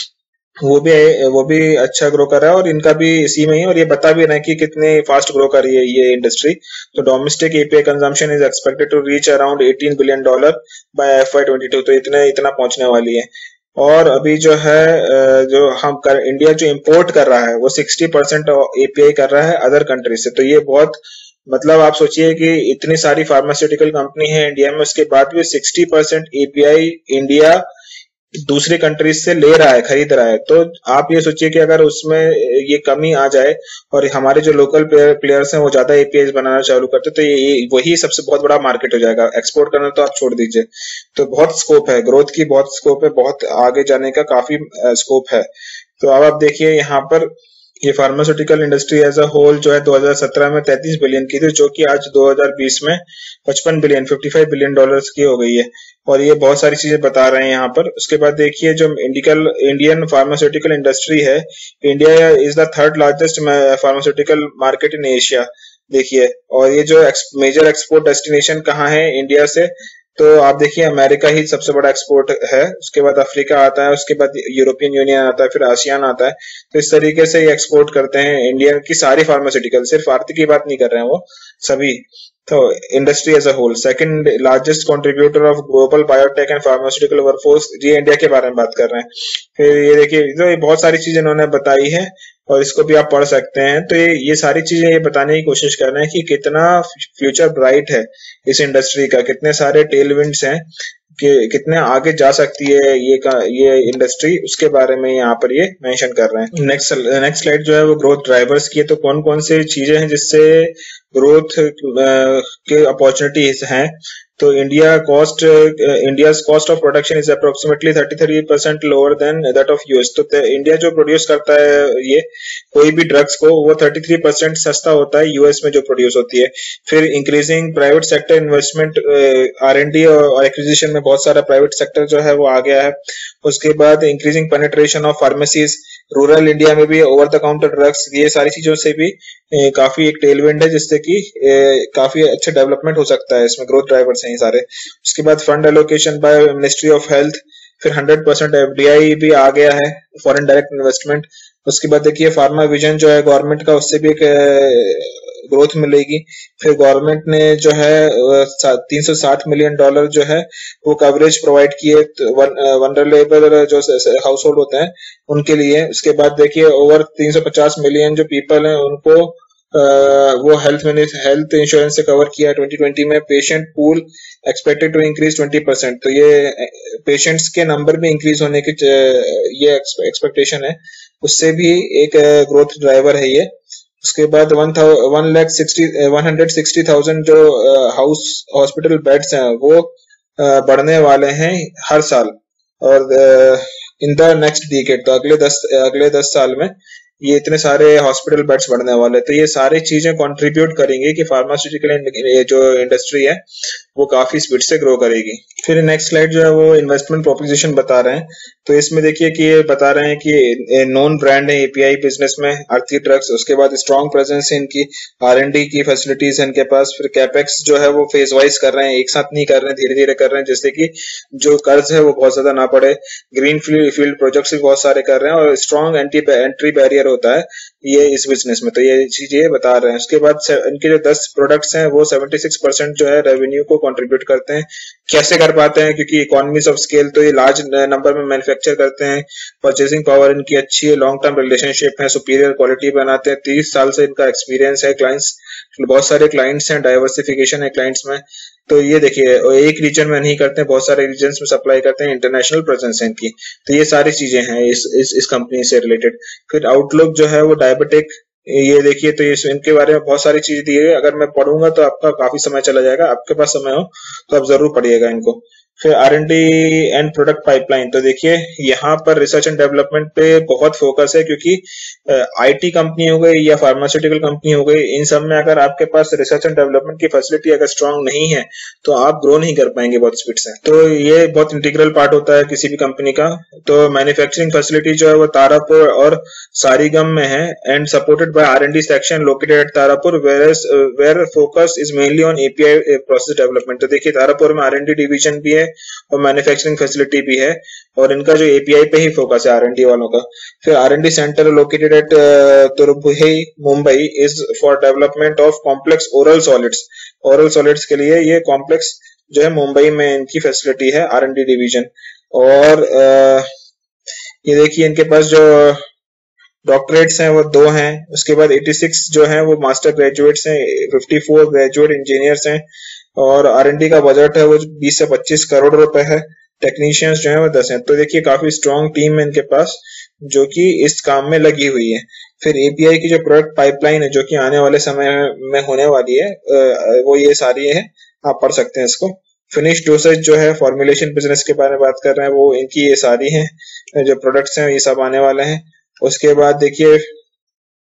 वो भी वो भी अच्छा ग्रो कर रहा है, और इनका भी इसी में ही। और ये बता भी रहे हैं कि कितने फास्ट ग्रो कर रही है ये इंडस्ट्री। तो domestic API consumption is expected to reach around eighteen billion dollar by F Y twenty two. तो इतने इतना पहुंचने वाली है। और अभी जो है जो हम कर, इंडिया जो इंपोर्ट कर रहा है वो सिक्सटी परसेंट एपीआई कर रहा है अदर कंट्री से। तो ये बहुत, मतलब आप सोचिए कि इतनी सारी फार्मास्यूटिकल कंपनी है इंडिया में, उसके बाद भी सिक्सटी परसेंट एपीआई इंडिया दूसरी कंट्रीज से ले रहा है, खरीद रहा है। तो आप ये सोचिए कि अगर उसमें ये कमी आ जाए और हमारे जो लोकल प्लेयर्स हैं वो ज्यादा एपीआई बनाना चालू करते, तो ये वही सबसे बहुत बड़ा मार्केट हो जाएगा। एक्सपोर्ट करना तो आप छोड़ दीजिए। तो बहुत स्कोप है, ग्रोथ की बहुत स्कोप है, बहुत आगे जाने का काफी स्कोप है। तो अब आप देखिए यहाँ पर ये pharmaceutical industry as a whole जो है दो हज़ार सत्रह में तैंतीस बिलियन की थी, जो कि आज दो हज़ार बीस में पचपन बिलियन पचपन बिलियन डॉलर्स की हो गई है। और ये बहुत सारी चीजें बता रहे हैं यहाँ पर। उसके बाद देखिए जो इंडिकल इंडियन फार्मास्यूटिकल इंडस्ट्री है, India is the third largest pharmaceutical market in Asia. देखिए, और ये जो मेजर एक्सपोर्ट डेस्टिनेशन कहाँ है इंडिया से, तो आप देखिए अमेरिका ही सबसे बड़ा एक्सपोर्ट है, उसके बाद अफ्रीका आता है, उसके बाद यूरोपियन यूनियन आता है, फिर आसियान आता है। तो इस तरीके से ये एक्सपोर्ट करते हैं इंडिया की सारी फार्मास्यूटिकल, सिर्फ आरती की बात नहीं कर रहे हैं वो, सभी। तो industry as a whole second largest contributor of global biotech and pharmaceutical workforce, ये इंडिया के बारे में बात कर रहे हैं। फिर ये देखिए, तो ये बहुत सारी चीजें इन्होंने बताई है और इसको भी आप पढ़ सकते हैं। तो ये ये सारी चीजें ये बताने की कोशिश कर रहे हैं कि कितना फ्यूचर ब्राइट है इस इंडस्ट्री का, कितने सारे टेलविंड्स हैं, कि कितने आगे जा सकती है ये का ये इंडस्ट्री, उसके बारे में यहाँ पर ये मेंशन कर रहे हैं। नेक्स्ट नेक्स्ट स्लाइड जो है वो ग्रोथ ड्राइवर्स की है। तो कौन कौन से चीजें हैं जिससे ग्रोथ के अपॉर्चुनिटीज हैं। तो India cost India's cost of production is approximately thirty three percent lower than that of US. तो इंडिया जो प्रोड्यूस करता है ये कोई भी ड्रग्स को, वो थर्टी थ्री परसेंट सस्ता होता है यूएस में जो प्रोड्यूस होती है। फिर increasing private sector investment, R and D और एक्विजिशन में बहुत सारा प्राइवेट सेक्टर जो है वो आ गया है। उसके बाद increasing penetration of pharmacies, rural India में भी ओवर द काउंटर ड्रग्स, ये सारी चीजों से भी ए, काफी एक टेलविंड है, जिससे कि काफी अच्छा डेवलपमेंट हो सकता है। इसमें ग्रोथ ड्राइवर्स हैं ये सारे। उसके बाद fund allocation by ministry of health, फिर हंड्रेड परसेंट एफडीआई भी आ गया है, फॉरेन डायरेक्ट इन्वेस्टमेंट। उसके बाद देखिए फार्मा विजन जो है गवर्नमेंट का, उससे भी एक ग्रोथ मिलेगी। फिर गवर्नमेंट ने जो है तीन सौ साठ मिलियन डॉलर जो है वो कवरेज प्रोवाइड किए वनरेबल जो हाउस होल्ड होते हैं उनके लिए। उसके बाद देखिए ओवर तीन सौ पचास मिलियन जो पीपल हैं उनको Uh, वो हेल्थ हेल्थ इंश्योरेंस से कवर किया है ट्वेंटी ट्वेंटी में। Patient pool expected to increase twenty percent, तो ये पेशेंट्स के नंबर भी इंक्रीज होने की ये एक्सपेक्टेशन है, उससे भी एक ग्रोथ ड्राइवर है ये। उसके बाद one one lakh sixty one hundred sixty thousand जो हाउस हॉस्पिटल बेड्स हैं वो बढ़ने वाले हैं हर साल, और इन द नेक्स्ट डिकेड, तो अगले दस अगले दस साल में ये इतने सारे हॉस्पिटल बेड्स बढ़ने वाले। तो ये सारी चीजें कंट्रीब्यूट करेंगे कि फार्मास्यूटिकल जो इंडस्ट्री है वो काफी स्पीड से ग्रो करेगी। फिर नेक्स्ट स्लाइड जो है वो इन्वेस्टमेंट प्रोपोजिशन बता रहे हैं। तो इसमें देखिए कि ये बता रहे हैं कि नॉन ब्रांड है एपीआई बिजनेस में आरती ड्रग्स। उसके बाद स्ट्रॉन्ग प्रेजेंस है इनकी, आर एंड डी की फैसिलिटीज है इनके पास। फिर कैपेक्स जो है वो फेज वाइज कर रहे हैं, एक साथ नहीं कर रहे हैं, धीरे धीरे कर रहे हैं, जिससे कि जो कर्ज है वो बहुत ज्यादा ना पड़े। ग्रीन फील्ड प्रोजेक्ट्स भी बहुत सारे कर रहे हैं और स्ट्रॉन्ग एंटी एंट्री बैरियर होता है ये इस बिजनेस में। तो ये चीज ये बता रहे हैं। उसके बाद इनके जो दस प्रोडक्ट्स हैं वो छिहत्तर परसेंट जो है रेवेन्यू को कंट्रीब्यूट करते हैं। कैसे कर पाते हैं? क्योंकि इकोनॉमीज ऑफ स्केल, तो ये लार्ज नंबर में मैन्युफैक्चर करते हैं, परचेसिंग पावर इनकी अच्छी है, लॉन्ग टर्म रिलेशनशिप है, सुपीरियर क्वालिटी बनाते हैं, तीस साल से इनका एक्सपीरियंस है, क्लाइंट्स बहुत सारे क्लाइंट्स हैं, डाइवर्सिफिकेशन है क्लाइंट्स में। तो ये देखिए एक रीजन में नहीं करते हैं, बहुत सारे रीजन में सप्लाई करते हैं, इंटरनेशनल प्रेजेंस है इनकी। तो ये सारी चीजें हैं इस इस, इस कंपनी से रिलेटेड। फिर आउटलुक जो है वो डायबिटिक, ये देखिए तो ये इनके बारे में बहुत सारी चीज दी है। अगर मैं पढ़ूंगा तो आपका काफी समय चला जाएगा, आपके पास समय हो तो आप जरूर पढ़िएगा इनको। फिर R and D and product pipeline, तो देखिए यहाँ पर रिसर्च एंड डेवलपमेंट पे बहुत फोकस है, क्योंकि आईटी कंपनी हो गई या फार्मास्यूटिकल कंपनी हो गई, इन सब में अगर आपके पास रिसर्च एंड डेवलपमेंट की फैसिलिटी अगर स्ट्रांग नहीं है तो आप ग्रो नहीं कर पाएंगे बहुत स्पीड से। तो ये बहुत इंटीग्रल पार्ट होता है किसी भी कंपनी का। तो मैन्युफैक्चरिंग फैसिलिटी जो है वो तारापुर और सारीगम में है and supported by R and D section located at Tarapur, where focus is mainly on API process development. तो देखिए तारापुर में आर एंड डी डिवीजन भी है और मैन्युफैक्चरिंग फैसिलिटी भी है, और इनका जो एपीआई पे ही फोकस है आर एंड डी वालों का। फिर R and D centre located at Turbhe Mumbai is for development of complex oral solids. Oral solids के लिए ये कॉम्प्लेक्स जो है मुंबई में इनकी फैसिलिटी है आर एंड डी डिवीजन। और uh, ये देखिए इनके पास जो डॉक्टरेट्स हैं वो दो हैं। उसके बाद छियासी जो हैं वो मास्टर ग्रेजुएट्स हैं, चौवन ग्रेजुएट इंजीनियर्स हैं, और आर एंड डी का बजट है वो बीस से पच्चीस करोड़ रुपए है। टेक्नीशियंस जो है वो दस हैं। तो देखिए काफी स्ट्रॉन्ग टीम है इनके पास जो कि इस काम में लगी हुई है। फिर एपीआई की जो प्रोडक्ट पाइपलाइन है जो कि आने वाले समय में होने वाली है वो ये सारी है, आप पढ़ सकते हैं इसको। फिनिश डोसेज जो है फॉर्मुलेशन बिजनेस के बारे में बात कर रहे हैं, वो इनकी ये सारी हैं जो प्रोडक्ट्स हैं ये सब आने वाले हैं। उसके बाद देखिए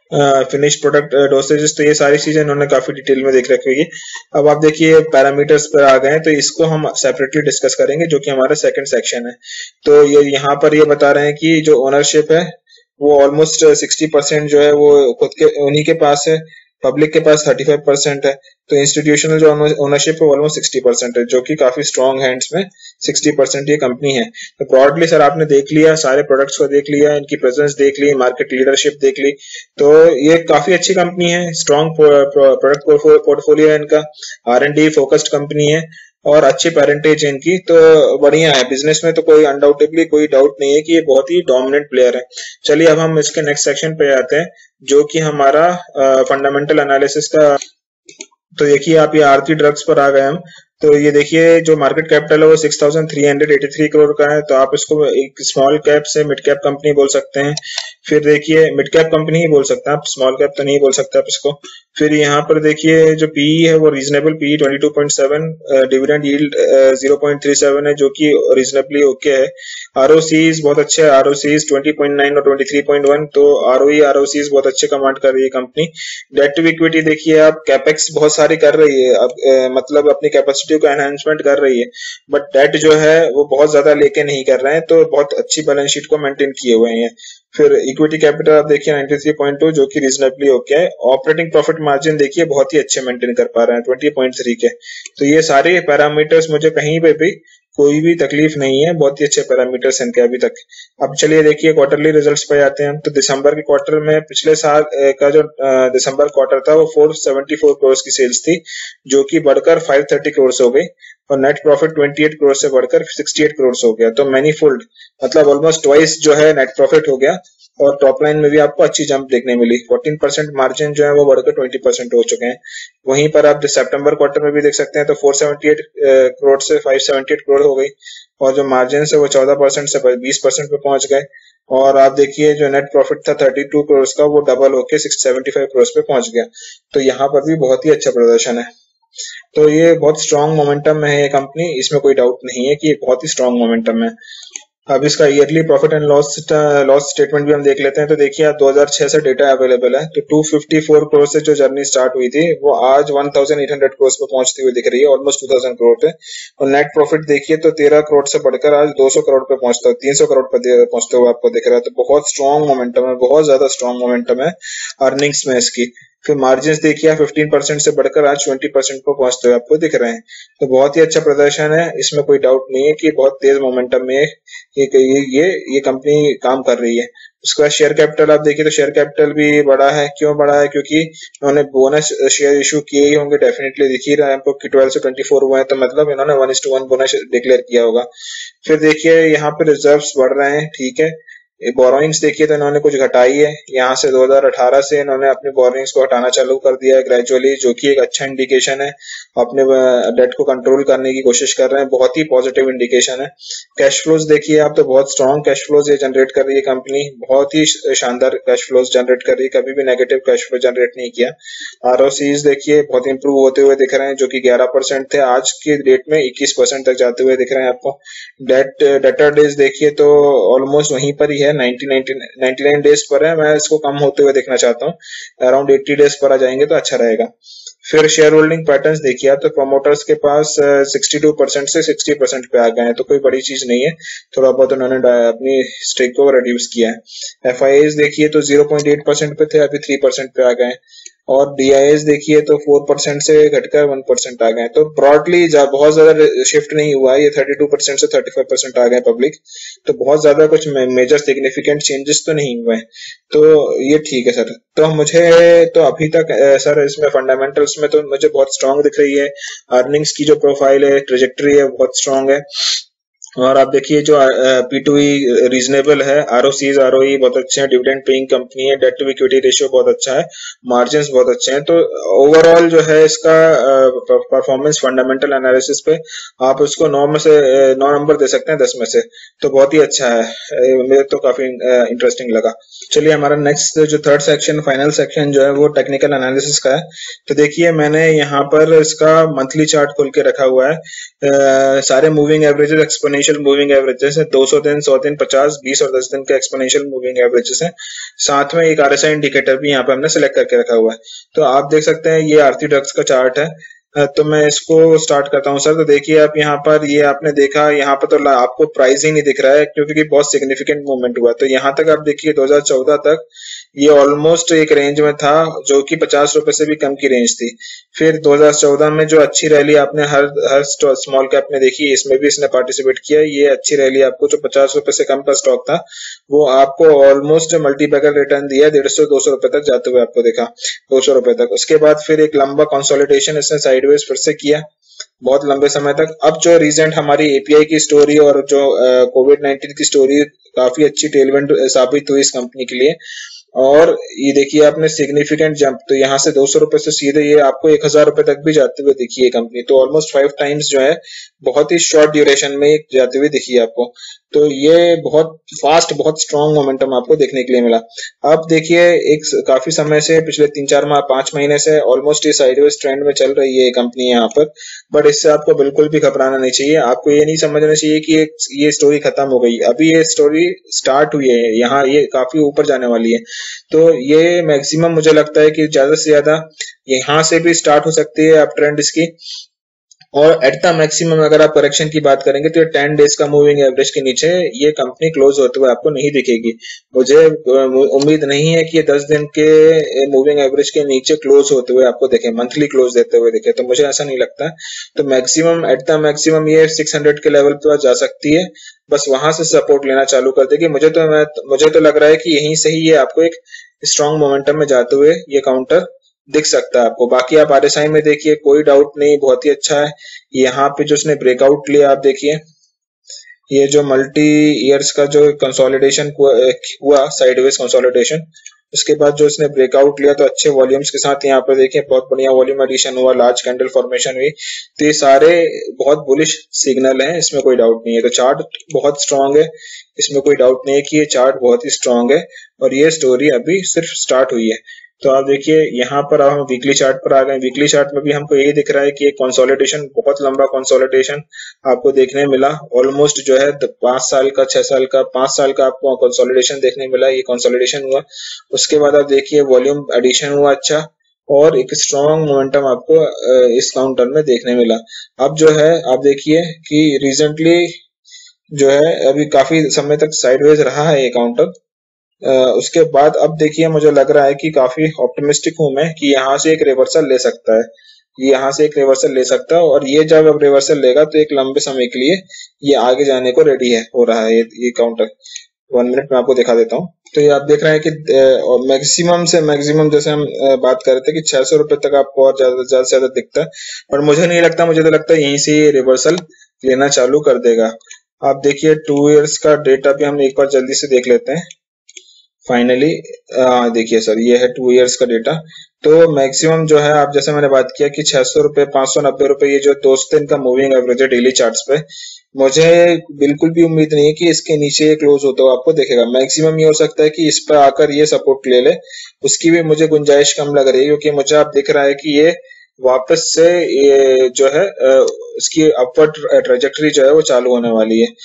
फिनिश प्रोडक्ट डोसेजेस, तो ये सारी चीजें इन्होंने काफी डिटेल में देख रखी है। अब आप देखिए पैरामीटर्स पर आ गए हैं, तो इसको हम सेपरेटली डिस्कस करेंगे, जो कि हमारा सेकंड सेक्शन है। तो ये यहाँ पर ये बता रहे हैं कि जो ओनरशिप है वो ऑलमोस्ट सिक्सटी परसेंट जो है वो खुद के उन्हीं के पास है, पब्लिक के पास थर्टी फाइव परसेंट है। तो इंस्टीट्यूशनल जो ओनरशिप है ऑलमोस्ट सिक्सटी परसेंट है, जो कि काफी स्ट्रॉन्ग हैंड्स में सिक्सटी परसेंट ये कंपनी है। तो ब्रॉडली सर आपने देख लिया, सारे प्रोडक्ट्स को देख लिया, इनकी प्रेजेंस देख ली, मार्केट लीडरशिप देख ली, तो ये काफी अच्छी कंपनी है, स्ट्रॉन्ग प्रोडक्ट पोर्टफोलियो है इनका, R and D focused company है और अच्छी पेरेंटेज है इनकी, तो बढ़िया है। बिजनेस में तो कोई अनडाउटेबली कोई डाउट नहीं है कि ये बहुत ही डोमिनेंट प्लेयर है। चलिए अब हम इसके नेक्स्ट सेक्शन पे आते हैं, जो कि हमारा फंडामेंटल एनालिसिस का। तो देखिए आप ये आरती ड्रग्स पर आ गए हम। तो ये देखिए जो मार्केट कैपिटल है वो six thousand three hundred eighty three crore का है, तो आप इसको एक स्मॉल कैप से मिड कैप कंपनी बोल सकते हैं। फिर देखिए मिड कैप कंपनी ही बोल सकते हैं आप, स्मॉल कैप तो नहीं बोल सकते आप इसको। फिर यहाँ पर देखिए जो पीई है वो reasonable PE twenty two point seven, dividend yield zero point three seven है, जो कि रीजनेबली ओके है। आरओसीज बहुत अच्छे है, आरओसीज ट्वेंटी पॉइंट नाइन और ट्वेंटी थ्री पॉइंट वन, तो आरओई आरओसीज बहुत अच्छे कमांड कर रही है कंपनी। डेट टू इक्विटी देखिए आप, कैपेक्स बहुत सारी कर रही है, अब ए, मतलब अपनी कैपेसिटी को एनहांसमेंट कर रही है, बट डेट जो है वो बहुत ज्यादा लेके नहीं कर रहे हैं, तो बहुत अच्छी बैलेंस शीट को मेंटेन किए हुए हैं। फिर इक्विटी कैपिटल आप देखिए नाइंटी थ्री पॉइंट टू, जो कि रीजनेबली ओके है। ऑपरेटिंग प्रॉफिट मार्जिन देखिए बहुत ही अच्छे मेंटेन कर पा रहे हैं ट्वेंटी पॉइंट थ्री के। तो ये सारे पैरामीटर्स मुझे कहीं पे भी कोई भी तकलीफ नहीं है, बहुत ही अच्छे पैरामीटर्स इनके अभी तक। अब चलिए देखिए क्वार्टरली रिजल्ट्स पे आते हैं। तो दिसंबर के क्वार्टर में पिछले साल का जो दिसंबर क्वार्टर था वो फोर सेवेंटी फोर करोड़ की सेल्स थी, जो कि बढ़कर फाइव थर्टी करोड़ हो गई, और net profit twenty eight crore से बढ़कर सिक्सटी एट करोड़ हो गया। तो मैनी फोल्ड, मतलब ऑलमोस्ट ट्वाइस जो है नेट प्रॉफिट हो गया। और टॉप लाइन में भी आपको अच्छी जंप देखने मिली, फोर्टीन परसेंट मार्जिन जो है वो बढ़कर ट्वेंटी परसेंट हो चुके हैं। वहीं पर आप सितंबर क्वार्टर में भी देख सकते हैं, तो फोर सेवेंटी एट करोड़ से फाइव सेवेंटी एट करोड़ हो गई, और जो मार्जिन है वो चौदह परसेंट से बीस परसेंट पे पहुंच गए। और आप देखिए जो नेट प्रॉफिट था थर्टी टू करोड़ का, वो डबल होके सिक्स सेवेंटी फाइव करोड़ पे पहुंच गया। तो यहाँ पर भी बहुत ही अच्छा प्रदर्शन है। तो ये बहुत स्ट्रॉन्ग मोमेंटम में है ये कंपनी, इसमें कोई डाउट नहीं है कि ये बहुत ही स्ट्रॉन्ग मोमेंटम है। अब इसका yearly profit and loss loss statement भी हम देख लेते हैं। तो देखिए दो हज़ार छह से डेटा अवेलेबल है, तो टू फिफ्टी फोर करोड़ से जो जर्नी स्टार्ट हुई थी वो आज अठारह सौ करोड़ पे पहुंचती हुई दिख रही है, ऑलमोस्ट दो हज़ार करोड़ पे। और नेट प्रॉफिट देखिए तो तेरह करोड़ से बढ़कर आज दो सौ करोड़ पे पहुंचता है, तीन सौ करोड़ पे पहुंचते हुए आपको दिख रहा है। तो बहुत स्ट्रॉन्ग मोमेंटम है, बहुत ज्यादा स्ट्रॉन्ग मोमेंटम है अर्निंग्स में इसकी। फिर मार्जिन देखिए आप फिफ्टीन परसेंट से बढ़कर आज ट्वेंटी परसेंट पर पहुंचते हुए आपको दिख रहे हैं। तो बहुत ही अच्छा प्रदर्शन है, इसमें कोई डाउट नहीं है कि बहुत तेज मोमेंटम में ये ये ये कंपनी काम कर रही है। उसके बाद शेयर कैपिटल आप देखिए तो शेयर कैपिटल भी बड़ा है। क्यों बड़ा है? क्योंकि उन्होंने बोनस शेयर इशू किए ही होंगे, डेफिनेटली दिख ही रहा है आपको कि ट्वेल्व से ट्वेंटी फोर हुए हैं, तो मतलब इन्होंने one is to one bonus declare किया होगा। फिर देखिए यहाँ पे रिजर्व्स बढ़ रहे हैं, ठीक है। बोरोइंग्स देखिए तो इन्होंने कुछ घटाई है, यहाँ से दो हज़ार अठारह से इन्होंने अपनी बोरोइंग्स को हटाना चालू कर दिया है ग्रेजुअली, जो कि एक अच्छा इंडिकेशन है। अपने डेट को कंट्रोल करने की कोशिश कर रहे हैं, बहुत ही पॉजिटिव इंडिकेशन है। कैश फ्लोज देखिए आप तो बहुत स्ट्रॉन्ग कैश फ्लोज ये जनरेट कर रही है कंपनी, बहुत ही शानदार कैश फ्लोज जनरेट कर रही है, कभी भी नेगेटिव कैश फ्लो जनरेट नहीं किया। आरओसीज देखिए बहुत इंप्रूव होते हुए दिख रहे हैं, जो कि ग्यारह परसेंट थे, आज के डेट में इक्कीस परसेंट तक जाते हुए दिख रहे हैं आपको। डेट डेटर डेज देखिए तो ऑलमोस्ट वहीं पर ही है, नाइंटी नाइन डेज पर है। मैं इसको कम होते हुए देखना चाहता हूँ, अराउंड एटी डेज पर आ जाएंगे तो अच्छा रहेगा। फिर शेयर होल्डिंग पैटर्न्स देखिए आप तो प्रमोटर्स के पास सिक्सटी टू परसेंट से सिक्सटी परसेंट पे आ गए हैं, तो कोई बड़ी चीज नहीं है, थोड़ा बहुत उन्होंने अपनी स्टेक को रिड्यूस किया है। एफ आई एस देखिए तो जीरो पॉइंट एट परसेंट पे थे, अभी थ्री परसेंट पे आ गए। और डी आई एस देखिए तो फोर परसेंट से घटकर वन परसेंट आ गए। तो ब्रॉडली बहुत ज्यादा शिफ्ट नहीं हुआ है, ये थर्टी टू परसेंट से थर्टी फाइव परसेंट आ गए पब्लिक, तो बहुत ज्यादा कुछ मेजर सिग्निफिकेंट चेंजेस तो नहीं हुए, तो ये ठीक है सर। तो मुझे तो अभी तक सर इसमें फंडामेंटल्स में तो मुझे बहुत स्ट्रांग दिख रही है, अर्निंग्स की जो प्रोफाइल है, ट्रेजेक्टरी है, बहुत स्ट्रांग है। और आप देखिए जो पी टू ई रीजनेबल है, आरओसीज आरओई बहुत अच्छे हैं, डिविडेंड पेइंग कंपनी है, डेट टू इक्विटी रेशियो बहुत अच्छा है, मार्जिन्स बहुत अच्छे हैं। तो ओवरऑल जो है इसका परफॉर्मेंस फंडामेंटल एनालिसिस पे आप उसको नौ में से नौ नंबर दे सकते हैं दस में से, तो बहुत ही अच्छा है, मेरे तो काफी इंटरेस्टिंग लगा। चलिए हमारा नेक्स्ट जो थर्ड सेक्शन फाइनल सेक्शन जो है वो टेक्निकल एनालिसिस का है। तो देखिए मैंने यहाँ पर इसका मंथली चार्ट खोल के रखा हुआ है, सारे moving averages exponential exponential moving averages है, दो सौ दिन, सौ दिन, पचास, बीस और दस दिन के एक्सपोनेंशियल मूविंग एवरेजेस हैं। साथ में एक आरएसआई इंडिकेटर भी यहाँ पे हमने सिलेक्ट करके रखा हुआ है। तो आप देख सकते हैं ये आरती ड्रग्स का चार्ट है। तो मैं इसको स्टार्ट करता हूँ सर। तो देखिए आप यहाँ पर, ये आपने देखा यहाँ पर तो आपको प्राइस ही नहीं दिख रहा है क्योंकि बहुत सिग्निफिकेंट मूवमेंट हुआ। तो यहाँ तक आप देखिए दो हज़ार चौदह तक ये ऑलमोस्ट एक रेंज में था जो कि पचास रुपए से भी कम की रेंज थी। फिर दो हज़ार चौदह में जो अच्छी रैली आपने हर हर स्मॉल कैप में देखी, इसमें भी इसने पार्टिसिपेट किया। ये अच्छी रैली आपको जो पचास रुपए से कम का स्टॉक था वो आपको ऑलमोस्ट मल्टीबैगर रिटर्न दिया, डेढ़ सौ दो सौ रुपए तक जाते हुए आपको देखा, दो सौ रुपए तक। उसके बाद फिर एक लंबा कंसोलिडेशन इसने साइडवेज फिर से किया बहुत लंबे समय तक। अब जो रिसेंट हमारी एपीआई की स्टोरी और जो कोविड नाइनटीन की स्टोरी काफी अच्छी टेलविंड साबित हुई इस कंपनी के लिए। और ये देखिए आपने सिग्निफिकेंट जंप, तो यहाँ से दो सौ रुपए से सीधे ये आपको एक हजार रुपए तक भी जाते हुए दिखी है कंपनी। तो ऑलमोस्ट फाइव टाइम्स जो है बहुत ही शॉर्ट ड्यूरेशन में जाते हुए दिखी है आपको। तो ये बहुत फास्ट, बहुत स्ट्रॉन्ग मोमेंटम आपको देखने के लिए मिला। अब देखिए एक काफी समय से, पिछले तीन चार माह पांच महीने से ऑलमोस्ट ये साइडवेज ट्रेंड में चल रही है कंपनी यहाँ पर। बट इससे आपको बिल्कुल भी घबराना नहीं चाहिए। आपको ये नहीं समझना चाहिए कि ये स्टोरी खत्म हो गई, अभी ये स्टोरी स्टार्ट हुई है, यहाँ ये काफी ऊपर जाने वाली है। तो ये मैक्सिमम मुझे लगता है कि ज्यादा से ज्यादा यहाँ से भी स्टार्ट हो सकती है अप ट्रेंड इसकी। और एट द मैक्सिमम अगर आप करेक्शन की बात करेंगे तो ये टेन डेज का मूविंग एवरेज के नीचे ये कंपनी क्लोज होते हुए आपको नहीं दिखेगी। मुझे उम्मीद नहीं है कि ये दस दिन के मूविंग एवरेज के नीचे क्लोज होते हुए आपको देखे, मंथली क्लोज देते हुए दिखे, तो मुझे ऐसा नहीं लगता। तो मैक्सिमम एट द मैक्सिमम ये छह सौ के लेवल पर जा सकती है, बस वहां से सपोर्ट लेना चालू कर देगी। मुझे तो मैं मुझे तो लग रहा है कि यहीं से ही ये आपको एक स्ट्रॉन्ग मोमेंटम में जाते हुए ये काउंटर दिख सकता है आपको। बाकी आप आरएसआई में देखिए, कोई डाउट नहीं, बहुत ही अच्छा है। यहाँ पे जो उसने ब्रेकआउट लिया आप देखिए, ये जो मल्टी ईयर्स का जो कंसोलिडेशन हुआ, साइडवेज कंसोलिडेशन, उसके बाद जो इसने ब्रेकआउट लिया तो अच्छे वॉल्यूम्स के साथ यहाँ पे देखिए बहुत बढ़िया वॉल्यूम एडिशन हुआ, लार्ज कैंडल फॉर्मेशन हुई। तो ये सारे बहुत बुलिश सिग्नल हैं, इसमें कोई डाउट नहीं है। तो चार्ट बहुत स्ट्रांग है, इसमें कोई डाउट नहीं है कि ये चार्ट बहुत ही स्ट्रांग है और ये स्टोरी अभी सिर्फ स्टार्ट हुई है। तो आप देखिए यहाँ पर अब हम वीकली चार्ट पर आ गए। वीकली चार्ट में भी हमको यही दिख रहा है कि एक कंसोलिडेशन, बहुत लंबा कंसोलिडेशन आपको देखने मिला। ऑलमोस्ट जो है पांच साल का, छह साल का, पांच साल का आपको कंसोलिडेशन देखने मिला। ये कंसोलिडेशन हुआ, उसके बाद आप देखिए वॉल्यूम एडिशन हुआ अच्छा, और एक स्ट्रॉन्ग मोमेंटम आपको इस काउंटर में देखने मिला। अब जो है आप देखिए कि रिसेंटली जो है अभी काफी समय तक साइडवेज रहा है ये काउंटर। Uh, उसके बाद अब देखिए मुझे लग रहा है कि काफी ऑप्टिमिस्टिक हूं मैं कि यहाँ से एक रिवर्सल ले सकता है, यहाँ से एक रिवर्सल ले सकता है। और ये जब अब रिवर्सल लेगा तो एक लंबे समय के लिए ये आगे जाने को रेडी है, हो रहा है ये, ये काउंटर। वन मिनट में आपको दिखा देता हूँ। तो ये आप देख रहे हैं कि मैक्सिमम से मैक्सिमम जैसे हम बात कर रहे थे कि छह सौ रुपए तक आपको और ज्यादा ज्यादा से ज्यादा दिखता है, पर मुझे नहीं लगता। मुझे तो लगता है यहीं से ये रिवर्सल लेना चालू कर देगा। आप देखिए टू ईयर्स का डेटा भी हम एक बार जल्दी से देख लेते हैं। फाइनली देखिए सर, ये है टू इयर्स का डेटा। तो मैक्सिमम जो है, आप जैसे मैंने बात किया कि छह सौ रुपए, पांच सौ नब्बे रुपए, ये जो दो दिन का मूविंग एवरेज है डेली चार्ट्स पे, मुझे बिल्कुल भी उम्मीद नहीं है कि इसके नीचे ये क्लोज होता हुआ आपको देखेगा। मैक्सिमम ये हो सकता है कि इस पर आकर ये सपोर्ट ले ले, उसकी भी मुझे गुंजाइश कम लग रही है, क्योंकि मुझे आप दिख रहा है कि ये वापस से ये जो है इसकी अपवर्ड ट्रेजेक्टरी जो है वो चालू होने वाली है।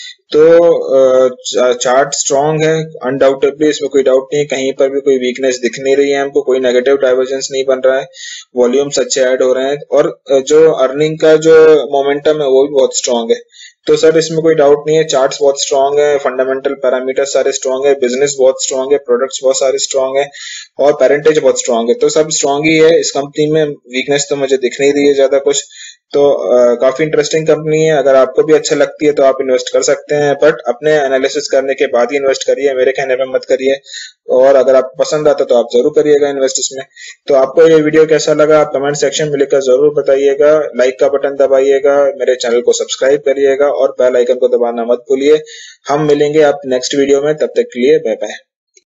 तो चार्ट स्ट्रांग है अनडाउटेबली, इसमें कोई डाउट नहीं है। कहीं पर भी कोई वीकनेस दिख नहीं रही है हमको, कोई नेगेटिव डाइवर्जेंस नहीं बन रहा है, वॉल्यूम्स अच्छे ऐड हो रहे हैं, और जो अर्निंग का जो मोमेंटम है वो भी बहुत स्ट्रांग है। तो सर इसमें कोई डाउट नहीं है, चार्ट्स बहुत स्ट्रांग है, फंडामेंटल पैरामीटर सारे स्ट्रांग है, बिजनेस बहुत स्ट्रांग है, प्रोडक्ट्स बहुत सारे स्ट्रांग है, और पेरेंटेज बहुत स्ट्रांग है। तो सब स्ट्रांग ही है इस कंपनी में, वीकनेस तो मुझे दिख नहीं रही है ज्यादा कुछ। तो आ, काफी इंटरेस्टिंग कंपनी है। अगर आपको भी अच्छा लगती है तो आप इन्वेस्ट कर सकते हैं, बट अपने एनालिसिस करने के बाद ही इन्वेस्ट करिए, मेरे कहने पे मत करिए। और अगर आपको पसंद आता तो आप जरूर करिएगा इन्वेस्ट इसमें। तो आपको ये वीडियो कैसा लगा आप कमेंट सेक्शन में लिखकर जरूर बताइएगा। लाइक का बटन दबाइएगा, मेरे चैनल को सब्सक्राइब करिएगा और बेल आइकन को दबाना मत भूलिए। हम मिलेंगे आप नेक्स्ट वीडियो में, तब तक के लिए बाय बाय।